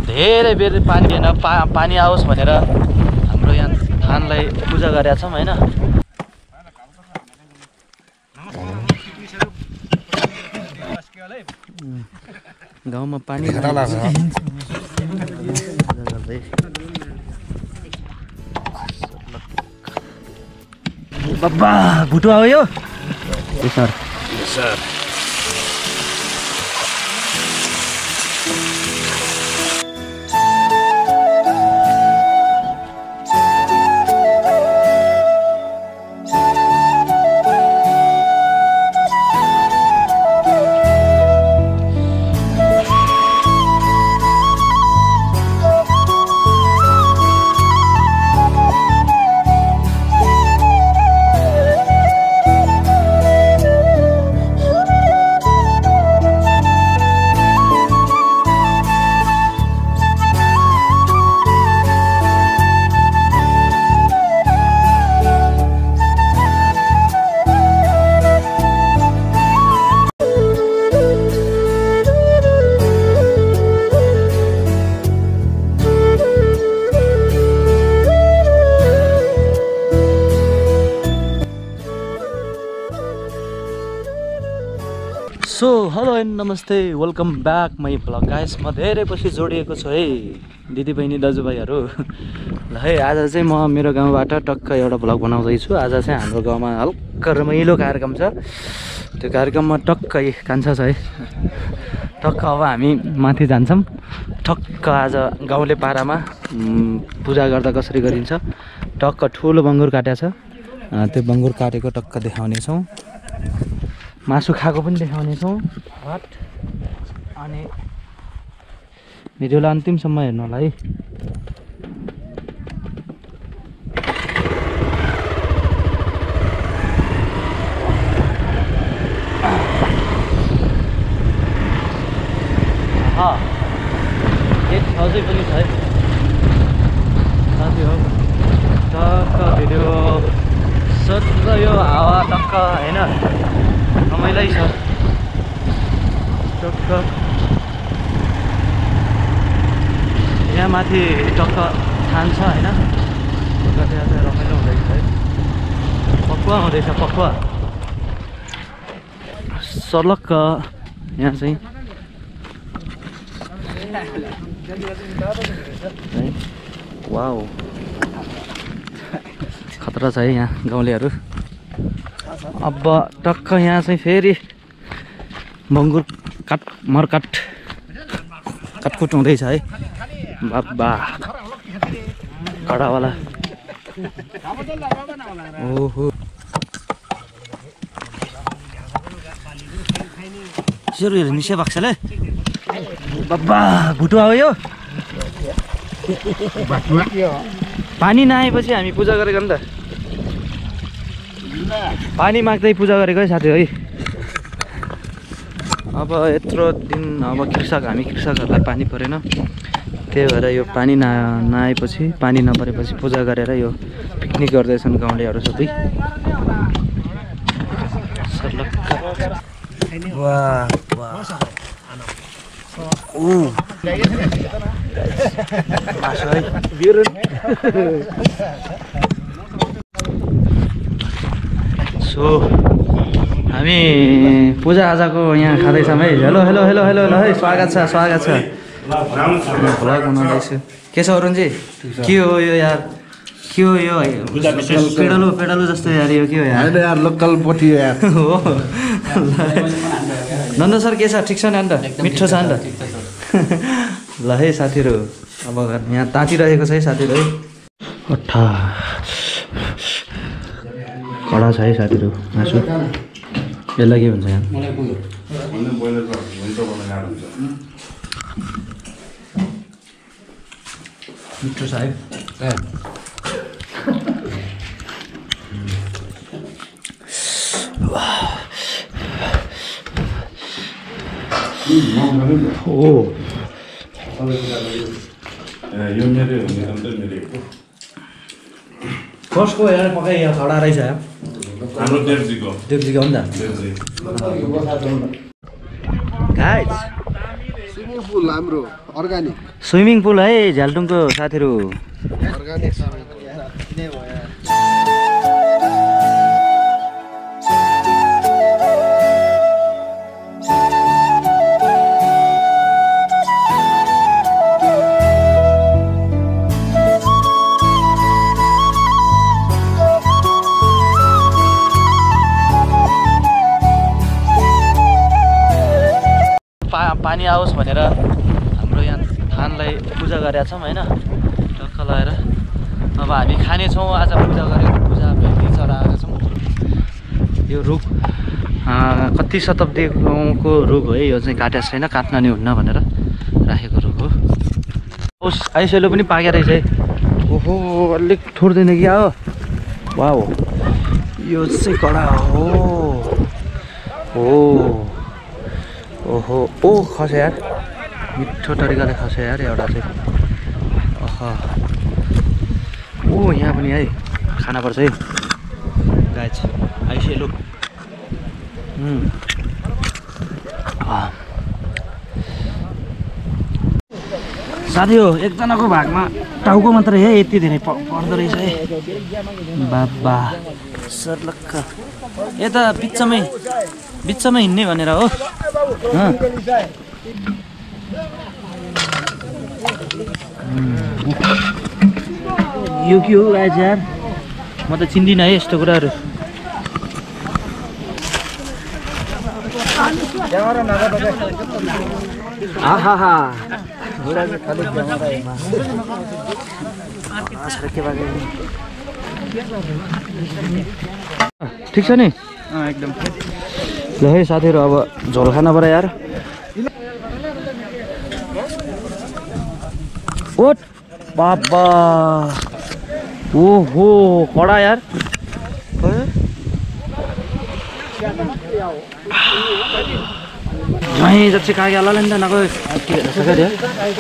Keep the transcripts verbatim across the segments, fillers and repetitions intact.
धेरै बेर पानी दिएन, पा पानी आओस् भनेर हाम्रो यहाँ थानलाई पूजा गरेका छौँ होइन। गाउँमा पानी बाबा भुटुवा हो यो sir sir so hello and नमस्ते, welcome back my blog guys. म धेरै पछि जोडिएको छु है दिदीबहिनी दाजुभाइहरू। ल है आज चाहिँ म मेरो गाउँबाट टक्क एउटा ब्लग बनाउँदैछु। आज चाहिँ हाम्रो गाउँमा हल्का रमाइलो कार्यक्रम छ। त्यो कार्यक्रममा टक्क कान्छा छ है। टक्क अब हामी माथि जान्छौँ। टक्क आज गाउँले पारामा पूजा गर्दा कसरी गरिन्छ, टक्क ठुलो बङ्गुर काटेको छ। त्यो बङ्गुर काटेको टक्क देखाउनेछौँ। मासु खाएको पनि देखाउनेछौँ। हट अनि भिडियोलाई अन्तिमसम्म हेर्नु होला है। एक अझै पनि छ है साथी हो। टक्क भिडियो सत्र यो हावा टक्क होइन रमाइलै छ। टक्क यहाँ माथि टक्क थान छ होइन। त्यहाँ चाहिँ रमाइलो हुँदैछ है। पक्वा हुँदैछ पक्वा सर्लक्क यहाँ चाहिँ वाउ खतरा छ है यहाँ गाउँलेहरू। अब टक्क यहाँ चाहिँ फेरि बङ्गुर काट मरकाट काटकुट हुँदैछ है। बाबा कडावाला ओहो सेरुहरू मिसे भएको छ बाबा भुटुवा हो यो। पानी नआएपछि हामी पूजा गरेको नि त। पानी माग्दै पूजा गरेको है साथी है। अब यत्रो दिन अब कृषक हामी कृषकहरूलाई पानी परेन, त्यही भएर यो पानी ना नआएपछि पानी नपरेपछि पूजा गरेर यो पिकनिक गर्दैछन् गाउँलेहरू सबै। वाह वाह मासु है सो हामी पूजाआजाको यहाँ खाँदैछौँ है। हेलो हेलो हेलो हेलो ल है स्वागत छ स्वागत छ। भ्लग बनाउँदैछु। के छ अरुणजी? के हो यो यार? के हो यो पेडलो पेडलो जस्तो यार? यो के हो यार? यार लोकल पोटी हो यार। हो नन्द सर के छ? ठिक छ नि अन्त? मिठो छ अन्त? ल है साथीहरू अब यहाँ तातिरहेको छ है साथीहरू है। अठा कडा छ है साथीहरू मासु। यसलाई के भन्छ यहाँ? मिठो छ है। ओ यो मेरो कसको यार पकाइ यहाँ खडा रहेछ हाम्रो देवजीको देवजीको हो नि त। गाइस पुल हाम्रो अर्गानिक स्विमिङ पुल है झ्यालटुङको साथीहरु अर्गानिक पानी आओस् भनेर हाम्रो यहाँ थानलाई पूजा गरेका छौँ हैन टक्क लगाएर अब हामी खाने छौँ आज पूजा गरेको पूजा भेटी चढाएका छौँ यो रुख कति शताब्दीको रुख हो यो चाहिँ काटेको छैन काट्न नि हुन्न भनेर राखेको रुख हो ओस आइसोलो पनि पाके रहेछ है ओहो अलिक थोर्दैन कि हो वाउ यो चाहिँ कडा हो हो ओहो ओ खस्यो यार मिठो तरिकाले खस्यो यार एउटा चाहिँ अह ओ यहाँ पनि है खाना पर्छ है गाइज आइसकेलु साथी हो एकजनाको भागमा टाउको मात्रै है यति धेरै पर्दो रहेछ है बाबा सर्लक्क यता बिचमै बिचमै हिँड्ने भनेर हो यो के हो आज यार म त चिन्दिनँ है यस्तो कुराहरू आहा ठिक छ नि एकदम ल है साथीहरु अब झोल खाना पर्यो यार ओट बाबा ओहो कडा यार नहीं जब से कहा अल्लाह लेंदा ना कोई सका दे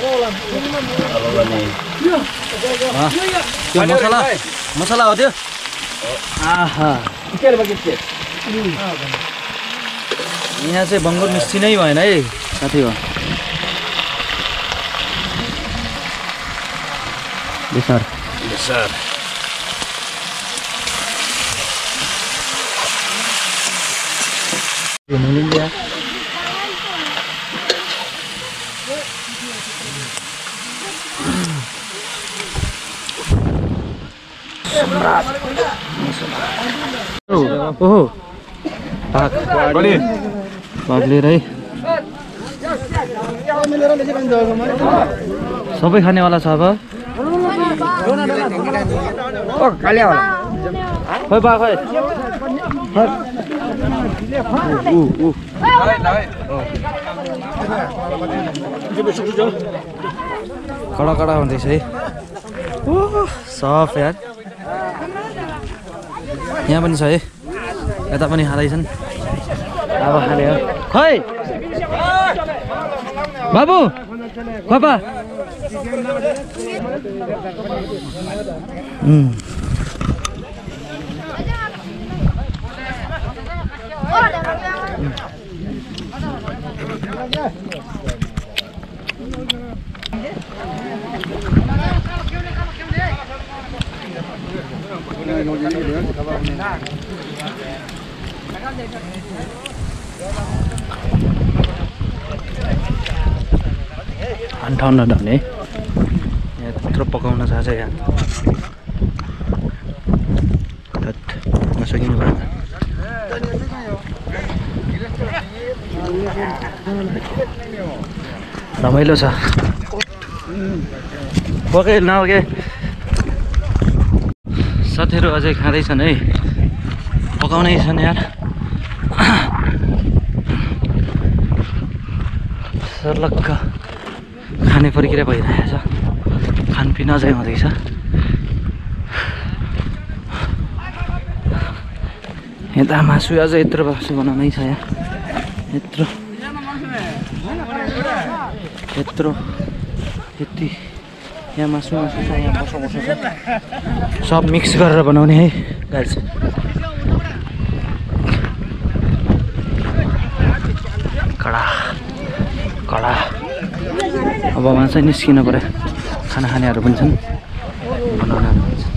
हां त्यो मसाला मसाला हो त्यो आहा यहाँ चाहिँ बङ्गुर मिस्टी नै भएन है साथी हो बेसार बेसार यो मिलिन्छ ओहो पाक बढी पाक लिएर है सबै खानेवाला छ अब ओ कालिया होला खोइ बा खोइ उ उ कडा कडा हुँदैछ है सफ यार यहाँ पनि छ है यता पनि खाँदैछन् अब खाने हो खै बाबु पापा ठन्डा ढल्ने यहाँ त्यत्रो पकाउन चाहन्छ यहाँ नसकिनु भएन रमाइलो छ पके नपके साथीहरू अझै खाँदैछन् है पकाउनै छन् यार सर्लक्क खाने प्रक्रिया भइरहेको छ खानपिन अझै हुँदैछ यता मासु अझै यत्रो मासु बनाउनै छ यहाँ यत्रो यत्रो यति यहाँ मासु मासु छ यहाँ बसो बसो छ सब मिक्स गरेर बनाउने है गाइस कडा कडा अब वहाँ चाहिँ निस्किनु पऱ्यो खाना खानेहरू पनि छन् बनाउनेहरू पनि छन्